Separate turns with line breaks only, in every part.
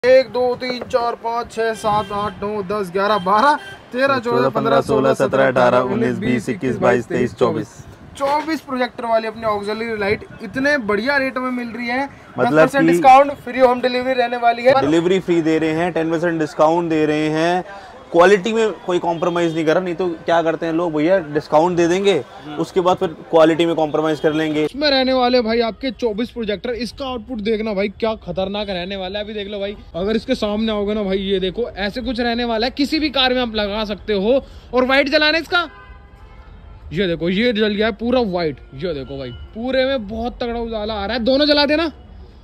1 2 3 4 5 6 7 8 9 10 11 12 13 14 15 16 17 18 19 20 21 22 23 24 projector वाली अपनी auxiliary light इतने बढ़िया रेट में मिल रही है।
मतलब
10% डिस्काउंट, फ्री होम डिलीवरी रहने वाली है।
डिलीवरी फ्री दे रहे हैं, 10% डिस्काउंट दे रहे हैं, क्वालिटी में कोई कॉम्प्रोमाइज नहीं कर रहा। नहीं तो क्या करते हैं लोग, भैया डिस्काउंट दे देंगे उसके बाद फिर क्वालिटी में कॉम्प्रोमाइज कर लेंगे।
इसमें रहने वाले भाई आपके 24 प्रोजेक्टर। इसका आउटपुट देखना भाई क्या खतरनाक रहने वाला है। अभी देख लो भाई, अगर इसके सामने आओगे ना भाई, ये देखो ऐसे कुछ रहने वाला है। किसी भी कार में आप लगा सकते हो। और व्हाइट जलाना इसका, ये देखो ये जल गया है पूरा व्हाइट। ये देखो भाई पूरे में बहुत तगड़ा उजाला आ रहा है। दोनों जला देना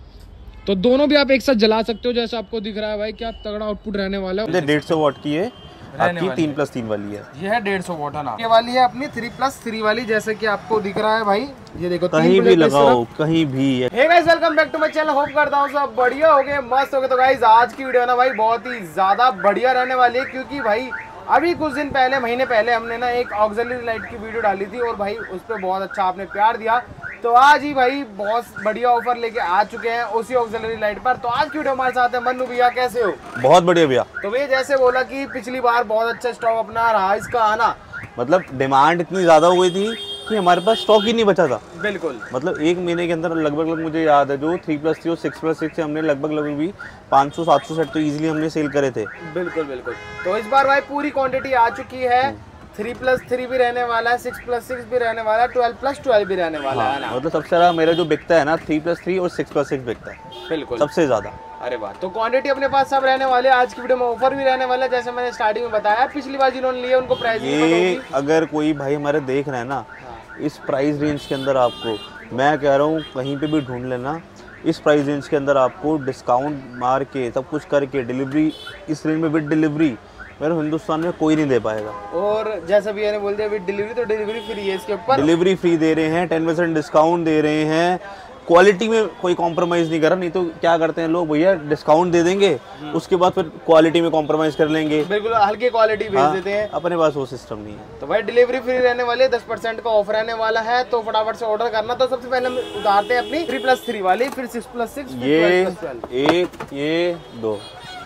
तो दोनों भी आप एक साथ जला सकते हो, जैसे आपको दिख रहा है भाई। क्या तगड़ा आउटपुट रहने वाला है।
150 वाट की है आपकी, 3+3 वाली है।
ये है 150 वाट है ना, ये वाली है अपनी 3+3 वाली, जैसे कि आपको दिख रहा है भाई। ये देखो
कहीं भी लगाओ, कहीं भी।
Hey guys, welcome back to my channel. Hope करता हूँ सब बढ़िया हो गए, मस्त हो गए। तो गाइस आज की वीडियो ना भाई बहुत ही ज्यादा बढ़िया रहने वाली है, क्योंकि भाई अभी कुछ दिन पहले, महीने पहले हमने ना एक ऑक्सिलरी लाइट की वीडियो डाली थी और भाई उस पर बहुत अच्छा आपने प्यार दिया। तो आज ही भाई बहुत बढ़िया ऑफर लेके आ चुके हैं उसी ऑक्सिलरी लाइट पर। तो आज की वीडियो हमारे साथ है मन्नू भैया। कैसे हो?
बहुत बढ़िया भैया।
तो भैया जैसे बोला कि पिछली बार बहुत अच्छा स्टॉक अपना रहा इसका आना,
मतलब डिमांड इतनी ज्यादा हो गई थी कि हमारे पास स्टॉक ही नहीं बचा था।
बिल्कुल,
मतलब एक महीने के अंदर लगभग मुझे याद है जो 3+3 और 6+6 से हमने लगभग भी 500-700 सेट तो इजीली हमने सेल करे थे।
बिल्कुल बिल्कुल। तो इस बार भाई पूरी क्वांटिटी आ चुकी है। 3+3 भी रहने वाला है, 6+6 भी रहने वाला है, 12+12 भी रहने वाला है ना।
मतलब सबसे ज्यादा मेरा जो बिकता है ना 3+3 और 6+6 बिकता है।
बिल्कुल
सबसे ज्यादा।
अरे वाह। तो क्वांटिटी अपने पास सब रहने वाले। आज की वीडियो में ऑफर भी रहने वाला है, जैसे मैंने स्टार्टिंग में बताया। पिछली बार जिन्होंने लिए उनको प्राइस
ये अगर कोई भाई हमारे देख रहे हैं ना, इस प्राइस रेंज के अंदर आपको मैं कह रहा हूँ कहीं पे भी ढूंढ लेना। इस प्राइस रेंज के अंदर आपको डिस्काउंट मार के सब कुछ करके डिलीवरी इस रेंज में विद डिलीवरी मेरे हिंदुस्तान में कोई नहीं दे पाएगा।
और जैसा भैया ने बोल दिया विद डिलीवरी, तो डिलीवरी फ्री है इसके ऊपर।
डिलीवरी फ्री दे रहे हैं, 10% डिस्काउंट दे रहे हैं, क्वालिटी में कोई कॉम्प्रोमाइज़ नहीं कर रहा। नहीं तो क्या करते हैं लोग, भैया डिस्काउंट दे देंगे उसके बाद फिर क्वालिटी में कॉम्प्रोमाइज़ कर लेंगे।
बिल्कुल हल्की क्वालिटी भेज देते हैं।
अपने पास वो सिस्टम नहीं है।
तो भाई डिलीवरी फ्री रहने वाली है, 10% का ऑफर रहने वाला है। तो फटाफट से ऑर्डर करना। तो सबसे पहले हम उतारते हैं अपनी 3+3 वाली, फिर 6+6,
ये एक, ये दो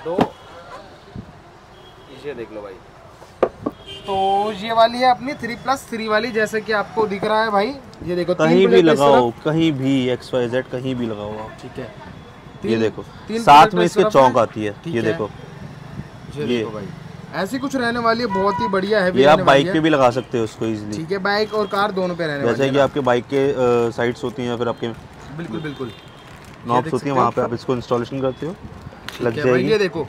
ये देख लो भाई। तो ये वाली है अपनी 3+3 वाली, जैसे कि आपको दिख रहा है भाई। ये देखो
कहीं भी लगाओ, कहीं भी XYZ कहीं भी लगाओ आप।
ठीक है।
ये देखो साथ में इसके चौक आती है। ये देखो,
ये भाई ऐसी कुछ रहने वाली है, बहुत ही बढ़िया है।
ये आप बाइक पे भी लगा सकते हो उसको इजीली।
ठीक है, बाइक और कार दोनों पे रहने वाली है।
जैसे कि आपके बाइक के साइड्स होती हैं या फिर आपके
बिल्कुल
नॉब्स होती हैं, वहाँ पे आप इसको इंस्टॉलेशन करते हो, लग जाएगी।
ये देखो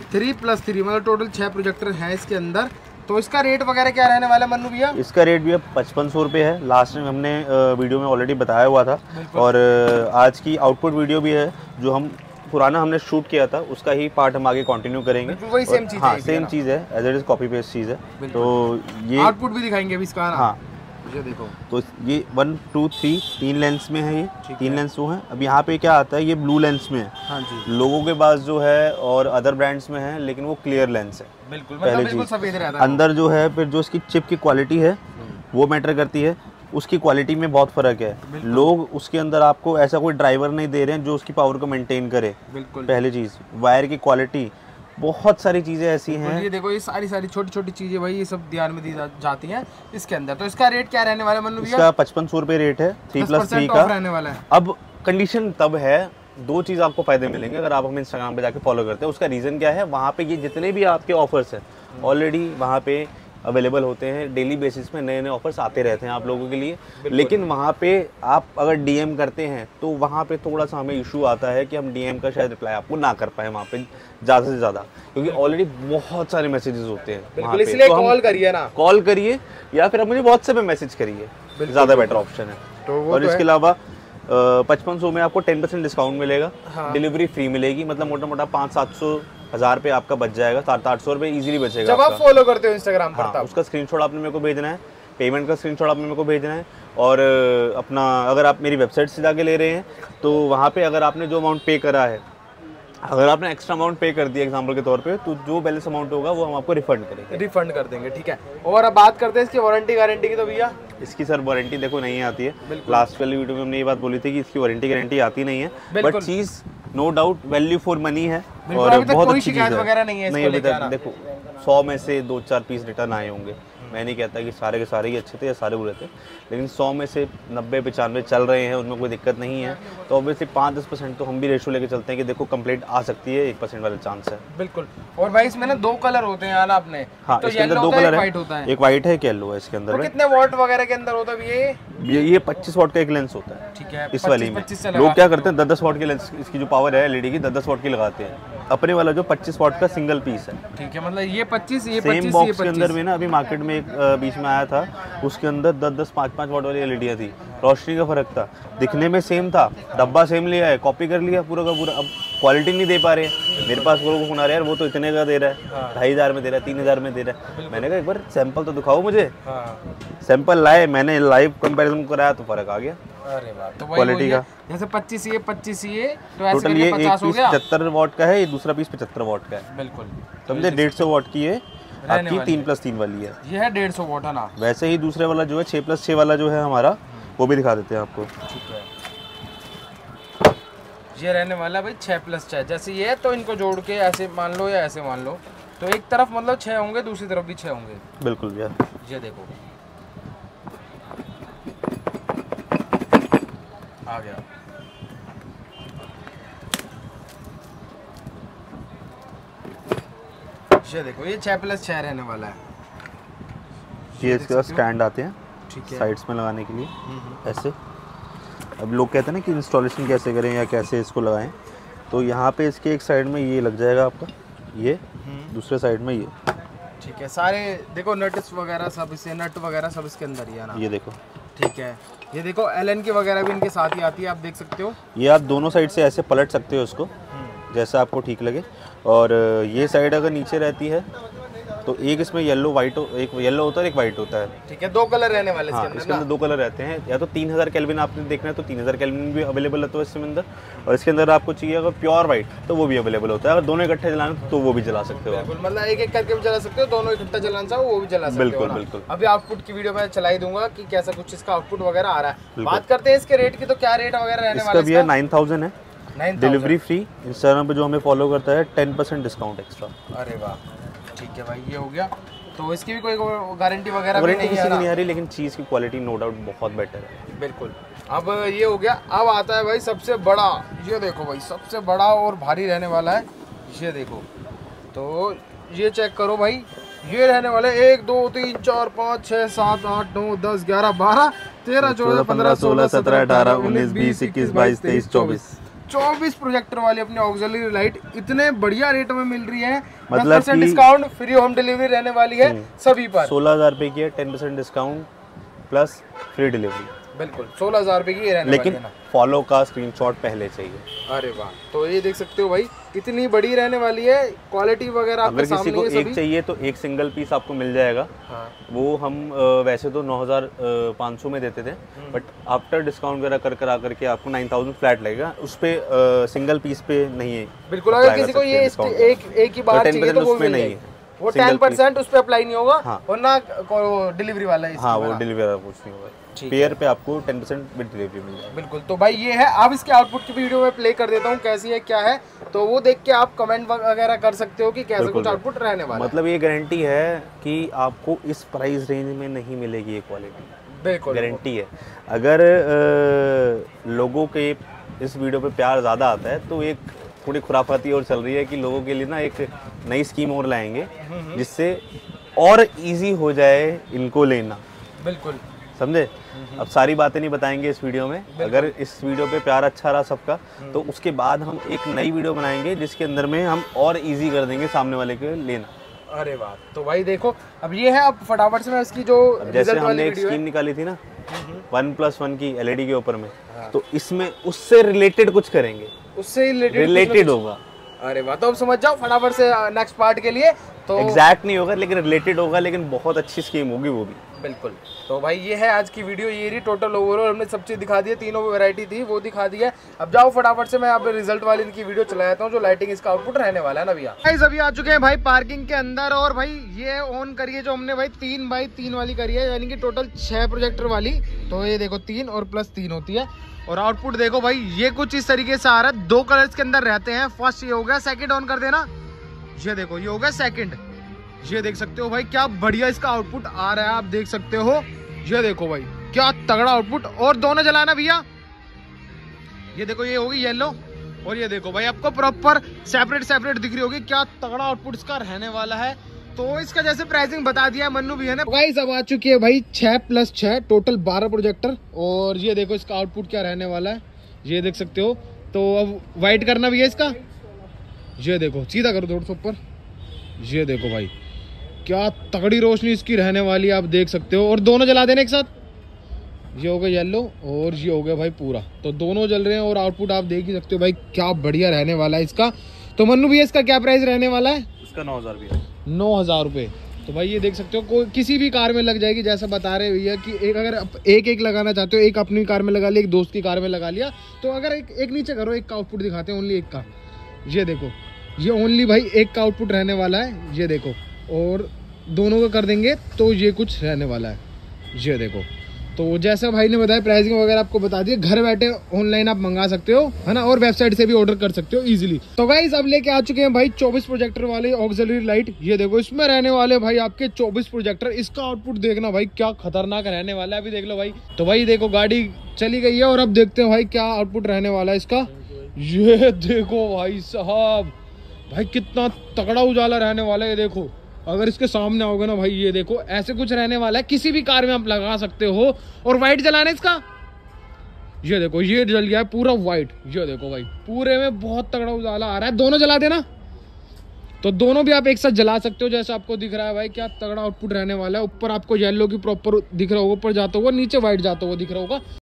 3+3 मतलब टोटल 6 प्रोजेक्टर हैं इसके अंदर। तो इसका रेट वगैरह क्या रहने वाला है मन्नू भैया? इसका
रेट भी अब 5500 रुपये है। लास्ट में हमने वीडियो में ऑलरेडी बताया हुआ था, और आज की आउटपुट वीडियो भी है जो हम पुराना हमने शूट किया था, उसका ही पार्ट हम आगे कंटिन्यू करेंगे।
वही सेम चीज़ है।
सेम चीज़ है, as it is copy paste चीज़ है। तो ये
आउटपुट भी दिखाएंगे अभी इसका। हाँ ये देखो,
तो ये 1 2 3 3 लेंस में है। ये 3 लेंस जो है। अब यहाँ पे क्या आता है, ये ब्लू लेंस में है।
हाँ जी।
लोगों के पास जो है और अदर ब्रांड्स में है, लेकिन वो क्लियर लेंस है।
बिल्कुल बिल्कुल सफेद रहता है।
अंदर जो है फिर जो इसकी चिप की क्वालिटी है वो मैटर करती है। उसकी क्वालिटी में बहुत फर्क है। लोग उसके अंदर आपको ऐसा कोई ड्राइवर नहीं दे रहे हैं जो उसकी पावर को मेंटेन करे।
बिल्कुल।
पहली चीज़ वायर की क्वालिटी, बहुत सारी चीजें ऐसी हैं।
ये देखो ये सारी छोटी छोटी चीजें भाई, ये सब ध्यान में दी जाती हैं इसके अंदर। तो इसका रेट क्या रहने वाला है मन्नू भैया?
इसका 5500 रुपये रेट है, 3+3 का
रहने वाला है।
अब कंडीशन तब है, दो चीज़ आपको फायदे मिलेंगे अगर आप हमें इंस्टाग्राम पे जाके फॉलो करते हैं। उसका रीज़न क्या है, वहाँ पे ये जितने भी आपके ऑफर्स हैं ऑलरेडी वहाँ पे अवेलेबल होते हैं। डेली बेसिस में नए नए ऑफर्स आते रहते हैं आप लोगों के लिए। लेकिन वहाँ पे आप अगर डीएम करते हैं तो वहाँ पे थोड़ा सा हमें इशू आता है कि हम डीएम का शायद रिप्लाई आपको ना कर पाए वहाँ पे ज़्यादा से ज़्यादा, क्योंकि ऑलरेडी बहुत सारे मैसेजेस होते हैं वहाँ पे।
इसलिए कॉल करिए ना,
कॉल करिए या फिर आप मुझे व्हाट्सएप पे मैसेज करिए, ज़्यादा बेटर ऑप्शन है। और इसके अलावा 5500 में आपको 10% डिस्काउंट मिलेगा। डिलीवरी फ्री मिलेगी, मतलब मोटा मोटा 500-700 1000 पे आपका बच जाएगा। 700-800 रुपये इजीली बचेगा
जब आप फॉलो करते हो इंस्टाग्राम पर।
हाँ, उसका स्क्रीनशॉट आपने मेरे को भेजना है, पेमेंट का स्क्रीनशॉट आपने मेरे को भेजना है। और अपना अगर आप मेरी वेबसाइट से जाके ले रहे हैं तो वहाँ पे अगर आपने जो अमाउंट पे करा है, अगर आपने एक्स्ट्रा अमाउंट पे कर दिया एग्जांपल के तौर पे, तो जो बैलेंस अमाउंट होगा वो हम आपको रिफंड करेंगे।
रिफंड कर देंगे, ठीक है। और अब बात करते हैं इसकी वारंटी गारंटी की। तो भैया
इसकी सर वारंटी देखो नहीं आती है। लास्ट वाली वीडियो में हमने ये बात बोली थी कि इसकी वारंटी गारंटी आती नहीं है, बट चीज़ no doubt value for money है
और
बहुत
कोई
अच्छी चीज
शिकायत
है।
वगैरह नहीं है इसको
नहीं अभी
लेके
तक
आना।
देखो 100 में से 2-4 पीस रिटर्न आए होंगे। मैं नहीं कहता कि सारे के सारे ही अच्छे थे या सारे बुरे थे, लेकिन 100 में से 90-95 चल रहे हैं, उनमें कोई दिक्कत नहीं है। तो ऑब्वियसली 5-10% तो हम भी रेशो लेके चलते हैं कि देखो कंप्लेंट आ सकती है, 1% वाला चांस है।
बिल्कुल। और भाई इसमें ना 2 कलर होते हैं यार आपने।
हाँ
तो
इसके अंदर
येलो
2
होता है,
कलर
एक
है,
वाइट होता है।
एक वाइट है, एक येलो है इसके अंदर
तो
में।
कितने वॉट वगैरह के अंदर होता है
ये 25 वॉट का एक लेंस होता है।
ठीक है,
इस वाली में
25 से
लोग
लगा
क्या करते हैं 10-10 वॉट की लेंस, इसकी जो पावर है एलईडी की 10-10 वॉट की लगाते हैं। अपने वाला जो 25 वॉट का सिंगल पीस है।
ठीक है, मतलब ये 25 ये
सेम
25
बॉक्स के अंदर में ना अभी मार्केट में एक बीच में आया था, उसके अंदर 10-10 5-5 वॉट वाली एलईडियाँ थी। रोशनी का फर्क था, दिखने में सेम था, डब्बा सेम लिया है, कॉपी कर लिया पूरा का पूरा। अब क्वालिटी नहीं दे पा रहे हैं। मेरे पास लोगों को फोन आ रहा है यार वो तो इतने का दे रहा है, 2500 में दे रहा है, 3000 में दे रहा है। मैंने कहा एक बार सैंपल तो दिखाओ मुझे। सैंपल लाए, मैंने लाइव कंपैरिजन कराया तो फर्क आ गया।
अरे वाह, तो
क्वालिटी का
जैसे 25 ये तो ऐसे
टोटल ये एक
50 हो
पीस
गया।
75 वॉट का है, ये दूसरा पीस 75 वॉट का है।
बिल्कुल
समझे, 150 वॉट की है आपकी 3+3 वाली है।
ये है 150 वॉट है ना।
वैसे ही दूसरे वाला जो है 6+6 वाला जो है हमारा, वो भी दिखा देते हैं आपको।
ठीक है, ये रहने वाला भाई 6+6। जैसे ये है तो इनको जोड़ के ऐसे मान लो या ऐसे मान लो, तो एक तरफ मतलब 6 होंगे, दूसरी तरफ भी 6 होंगे।
बिल्कुल यार,
ये देखो आ गया। ये देखो ये 6+6 रहने वाला है।
ये इसके बाद स्टैंड आते हैं
ठीक है,
साइड्स में लगाने के लिए ऐसे। अब लोग कहते हैं ना कि इंस्टॉलेशन कैसे करें या कैसे इसको लगाएं, तो यहाँ पे इसके एक साइड में ये लग जाएगा आपका, ये दूसरे साइड में ये।
ठीक है, सारे देखो नट्स वगैरह सब इसे नट वगैरह सब इसके अंदर ही है ना।
ये देखो,
ठीक है, ये देखो एलन की वगैरह भी इनके साथ ही आती है, आप देख सकते हो।
ये आप दोनों साइड से ऐसे पलट सकते हो उसको, जैसा आपको ठीक लगे। और ये साइड अगर नीचे रहती है तो एक इसमें येलो वाइट, एक येलो होता है, एक वाइट होता है।
ठीक है, 2 कलर रहने वाले
हाँ, इसके अंदर 2 कलर रहते हैं। या तो 3000 केल्विन आपने देखना है तो 3000 केल्विन भी अवेलेबल होता है इसके अंदर, और इसके अंदर आपको चाहिए अगर प्योर वाइट तो वो भी अवेलेबल होता है। अगर दोनों इकट्ठे जलाना तो वो भी जला सकते हो आप।
बिल्कुल, मतलब एक करके भी जला सकते हो, दोनों इकट्ठा जलाना चाहो वो भी जला सकते हो।
बिल्कुल बिल्कुल।
अभी आउटपुट की वीडियो में चला ही दूंगा कि कैसा कुछ इसका आउटपुट वगैरह आ रहा है। बात करते हैं इसके रेट की, तो क्या रेट वगैरह रहने वाला
है? इसका भी है 9000 है,
9000
डिलीवरी फ्री। इंस्टाग्राम पे जो हमें फॉलो करता है 10% डिस्काउंट एक्स्ट्रा।
अरे वाह, ठीक है भाई, ये हो गया। तो इसकी भी कोई गारंटी वगैरह भी नहीं है ना?
नहीं आ रही, लेकिन चीज़ की क्वालिटी नो डाउट बहुत बेटर है।
बिल्कुल। अब ये हो गया, अब आता है भाई सबसे बड़ा। ये देखो भाई, सबसे बड़ा और भारी रहने वाला है। ये देखो, तो ये चेक करो भाई, ये रहने वाले 1 2 3 4 5 6 7 8 9 10 11 12 13 14 15 16 17 18 19 20 21 22 23 24 प्रोजेक्टर वाली अपनी ऑक्सिलरी लाइट इतने बढ़िया रेट में मिल रही है।
मतलब
10% डिस्काउंट, फ्री होम डिलीवरी रहने वाली है सभी पर।
16,000 रुपए की है, 10% डिस्काउंट प्लस फ्री डिलीवरी।
बिल्कुल, 16,000 रुपए की रहने
लेकिन
वाली है ना।
फॉलो का स्क्रीनशॉट पहले चाहिए।
अरे वाह, तो ये देख सकते हो भाई, इतनी बड़ी रहने वाली है, क्वालिटी वगैरह आपके
अगर किसी
सामने
को
है
एक
सभी।
चाहिए तो एक सिंगल पीस आपको मिल जाएगा।
हाँ।
वो हम वैसे तो 9,500 में देते थे, बट आफ्टर डिस्काउंट वगैरह कर करके आपको 9,000 फ्लैट लगेगा। उस पे सिंगल पीस पे नहीं है।
बिल्कुल, अगर किसी को ये एक ही बार चाहिए तो वो मिल
नहीं
जाएगी।
है,
वो 10% उस पे अप्लाई नहीं होगा।
हाँ।
और ना डिलीवरी वाला है।
हाँ, वो डिलीवरी वाला कुछ नहीं होगा। पेयर पे आपको 10% विद डिलीवरी मिल जाएगा।
बिल्कुल, तो भाई ये है। अब इसके आउटपुट की वीडियो में प्ले कर देता हूँ कैसी है क्या है, तो वो देख के आप कमेंट वगैरह कर सकते हो कि कैसा कुछ आउटपुट रहने वाला है।
मतलब ये गारंटी है कि आपको इस प्राइस रेंज में नहीं मिलेगी ये क्वालिटी।
बिल्कुल
गारंटी है। अगर लोगों के इस वीडियो पे प्यार ज़्यादा आता है तो एक थोड़ी खुराफाती और चल रही है कि लोगों के लिए ना एक नई स्कीम और लाएंगे जिससे और इजी हो जाए इनको लेना।
बिल्कुल,
समझे। अब सारी बातें नहीं बताएंगे इस वीडियो में। अगर इस वीडियो पे प्यार अच्छा रहा सबका तो उसके बाद हम एक नई वीडियो बनाएंगे जिसके अंदर में हम और इजी कर देंगे सामने वाले को लेना।
अरे वाह, तो भाई देखो, अब ये है, अब फटाफट से मैं इसकी जो
जैसे हमने एक स्कीम निकाली थी ना 1+1 की एलईडी के ऊपर में, तो इसमें उससे रिलेटेड कुछ करेंगे,
उससे
रिलेटेड होगा।
अरे वाह, तो अब समझ जाओ फटाफट से नेक्स्ट पार्ट के लिए। तो
एग्जैक्ट नहीं होगा लेकिन रिलेटेड होगा, लेकिन बहुत अच्छी स्कीम होगी वो भी।
बिल्कुल। तो भाई ये है आज की वीडियो, ये रही टोटल ओवरऑल, हमने सब चीज़ दिखा दी है, तीनों वैरायटी थी वो दिखा दी है। अब जाओ फटाफट से मैं आप रिजल्ट वाली इनकी वीडियो चला जाता हूँ, जो लाइटिंग इसका आउटपुट रहने वाला है ना भैया। गाइस अभी आ चुके हैं भाई पार्किंग के अंदर, और भाई ये ऑन करिए जो हमने भाई 3x3 वाली करी है, यानी कि टोटल 6 प्रोजेक्टर वाली। तो ये देखो 3 और +3 होती है, और आउटपुट देखो भाई ये कुछ इस तरीके से आ रहा है, 2 कलर्स के अंदर रहते हैं। फर्स्ट ये हो गया, सेकंड ऑन कर देना, ये देखो ये हो गया सेकंड, ये देख सकते हो भाई क्या बढ़िया इसका आउटपुट आ रहा है, आप देख सकते हो। ये देखो भाई क्या तगड़ा आउटपुट, और दोनों जलाना भैया। ये देखो ये होगी येलो, और ये देखो भाई आपको प्रॉपर सेपरेट दिख रही होगी, क्या तगड़ा आउटपुट इसका रहने वाला है। तो इसका जैसे प्राइसिंग बता दिया मन्नू भैया ने। गाइस अब आ चुकी है भाई 6+6 टोटल 12 प्रोजेक्टर, और ये देखो इसका आउटपुट क्या रहने वाला है, ये देख सकते हो। तो अब वाइट करना भी है इसका, ये देखो सीधा करो थोड़ा सा ऊपर, ये देखो भाई क्या तगड़ी रोशनी इसकी रहने वाली है, आप देख सकते हो। और दोनों जला देना एक साथ, ये हो गया येलो और ये हो गया भाई पूरा, तो दोनों जल रहे हैं, और आउटपुट आप देख ही सकते हो भाई क्या बढ़िया रहने वाला है इसका। तो मन्नू भैया इसका क्या प्राइस रहने वाला है?
इसका 9,000 रुपये।
9,000 रुपये। तो भाई ये देख सकते हो कोई किसी भी कार में लग जाएगी, जैसा बता रहे भैया कि एक अगर एक लगाना चाहते हो, एक अपनी कार में लगा लिया, एक दोस्त की कार में लगा लिया, तो अगर एक नीचे करो, एक का आउटपुट दिखाते हैं, ओनली एक का। ये देखो ये ओनली भाई एक का आउटपुट रहने वाला है, ये देखो, और दोनों का कर देंगे तो ये कुछ रहने वाला है, ये देखो। तो जैसा भाई ने बताया प्राइसिंग वगैरह आपको बता दिया, घर बैठे ऑनलाइन आप मंगा सकते हो, है ना, और वेबसाइट से भी ऑर्डर कर सकते हो इजीली। तो गाइस अब लेके आ चुके हैं भाई 24 प्रोजेक्टर वाले ऑक्सिलरी लाइट, ये देखो इसमें रहने वाले भाई आपके 24 प्रोजेक्टर। इसका आउटपुट देखना भाई क्या खतरनाक रहने वाला है, अभी देख लो भाई। तो भाई देखो गाड़ी चली गई है, और अब देखते हैं भाई क्या आउटपुट रहने वाला है इसका। ये देखो भाई साहब, भाई कितना तगड़ा उजाला रहने वाला है, ये देखो। अगर इसके सामने आओगे ना भाई, ये देखो ऐसे कुछ रहने वाला है, किसी भी कार में आप लगा सकते हो। और वाइट जलाना है इसका, ये देखो ये जल गया है पूरा वाइट, ये देखो भाई पूरे में बहुत तगड़ा उजाला आ रहा है। दोनों जला देना, तो दोनों भी आप एक साथ जला सकते हो, जैसा आपको दिख रहा है भाई क्या तगड़ा आउटपुट रहने वाला है। ऊपर आपको येलो की प्रॉपर दिख रहा होगा, ऊपर जाता हुआ, नीचे व्हाइट जाता हुआ दिख रहा होगा।